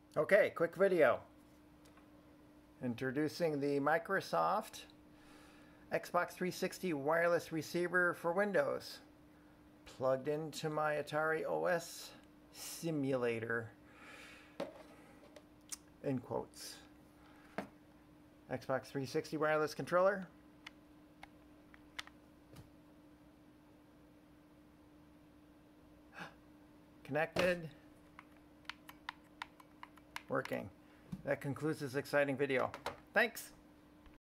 Okay, quick video. Introducing the Microsoft Xbox 360 wireless receiver for Windows. Plugged into my AtariOS simulator. In quotes. Xbox 360 wireless controller. Connected. Working. That concludes this exciting video. Thanks.